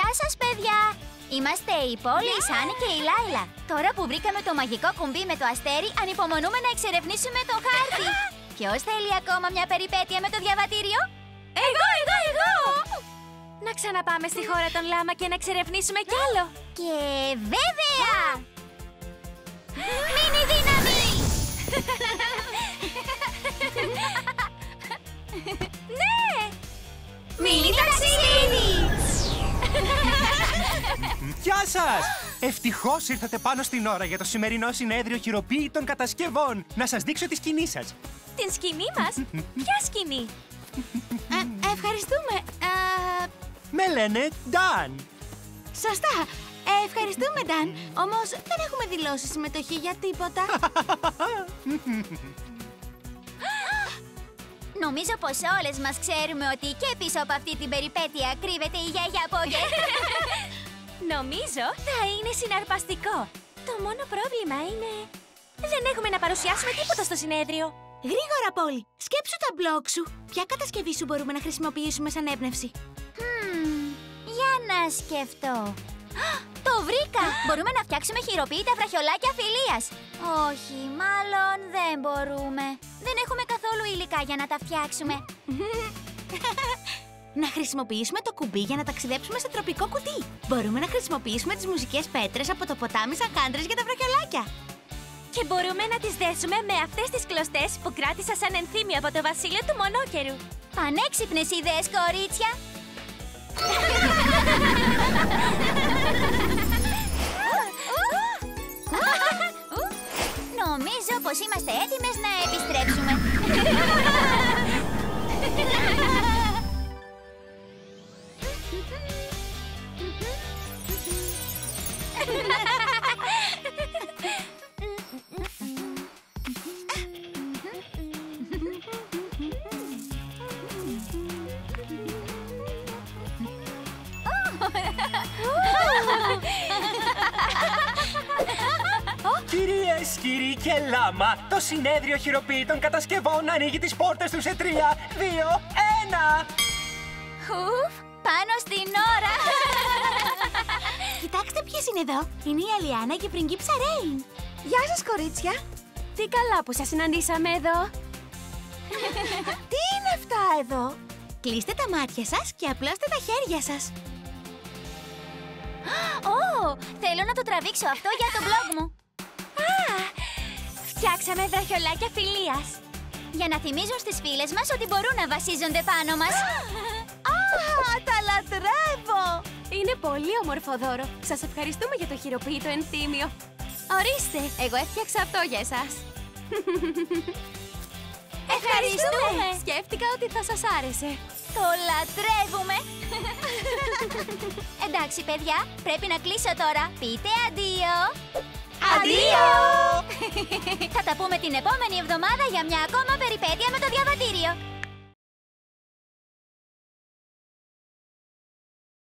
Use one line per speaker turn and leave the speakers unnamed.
Γεια σας, παιδιά! Είμαστε η Πόλη, η Σάνι και η Λάιλα. Τώρα που βρήκαμε το μαγικό κουμπί με το αστέρι, ανυπομονούμε να εξερευνήσουμε το χάρτη. Ποιος θέλει ακόμα μια περιπέτεια με το διαβατήριο?
Εγώ! Να ξαναπάμε στη χώρα των Λάμα και να εξερευνήσουμε κι άλλο.
Και βέβαια! Μίνι δύναμη!
Ναι!
Μίνι ταξίδι!
Γεια σας! Ευτυχώς ήρθατε πάνω στην ώρα για το σημερινό συνέδριο χειροποίητων κατασκευών. Να σας δείξω τη σκηνή σας.
Την σκηνή μας? Ποια σκηνή?
Ευχαριστούμε.
Με λένε Νταν.
Σωστά. Ευχαριστούμε, Νταν. Όμως δεν έχουμε δηλώσει συμμετοχή για τίποτα.
Νομίζω πως όλες μας ξέρουμε ότι και πίσω από αυτή την περιπέτεια κρύβεται η γιαγιά Πόγκε.
Νομίζω θα είναι συναρπαστικό. Το μόνο πρόβλημα είναι... δεν έχουμε να παρουσιάσουμε τίποτα στο συνέδριο.
Γρήγορα, Πόλη. Σκέψου τα μπλοκ σου. Ποια κατασκευή σου μπορούμε να χρησιμοποιήσουμε σαν έμπνευση?
Για να σκεφτώ. Το βρήκα! Μπορούμε να φτιάξουμε χειροποίητα βραχιολάκια φιλίας. Όχι, μάλλον δεν μπορούμε. Δεν έχουμε καθόλου υλικά για να τα φτιάξουμε.
Να χρησιμοποιήσουμε το κουμπί για να ταξιδέψουμε σε τροπικό κουτί. Μπορούμε να χρησιμοποιήσουμε τις μουσικές πέτρες από το ποτάμι σαν χάντρες για τα βραχιολάκια.
Και μπορούμε να τις δέσουμε με αυτές τις κλωστές που κράτησα σαν ενθύμιο από το βασίλειο του Μονόκερου.
Πανέξυπνες ιδέες, κορίτσια! Νομίζω πως είμαστε έτοιμες να επιστρέψουμε.
Κυρίες, κύριοι και Λάμα, το συνέδριο χειροποίητων κατασκευών ανοίγει τις πόρτες του σε 3, 2, 1.
Ουφ, πάνω στην ώρα!
Κοιτάξτε ποιες είναι εδώ. Είναι η Αλιάνα και η πριγκίψα Ρέιν.
Γεια σας, κορίτσια! Τι καλά που σας συναντήσαμε εδώ.
Τι είναι αυτά εδώ? Κλείστε τα μάτια σας και απλώστε τα χέρια σας.
Θέλω να το τραβήξω αυτό για το blog μου.
Φτιάξαμε βραχιολάκια φιλίας.
Για να θυμίζουν στις φίλες μας ότι μπορούν να βασίζονται πάνω μας.
Τα λατρεύω!
Είναι πολύ όμορφο δώρο. Σας ευχαριστούμε για το χειροποίητο ενθύμιο. Ορίστε, εγώ έφτιαξα αυτό για εσάς.
Ευχαριστούμε!
Σκέφτηκα ότι θα σας άρεσε.
Το λατρεύουμε! Εντάξει, παιδιά, πρέπει να κλείσω τώρα. Πείτε αντίο!
Αντίο!
Θα τα πούμε την επόμενη εβδομάδα για μια ακόμα περιπέτεια με το διαβατήριο.